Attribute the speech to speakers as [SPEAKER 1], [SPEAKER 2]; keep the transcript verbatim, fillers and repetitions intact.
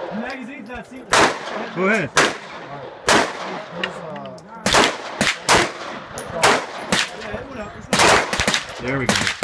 [SPEAKER 1] The magazine's not sealed.
[SPEAKER 2] Go ahead. There we go.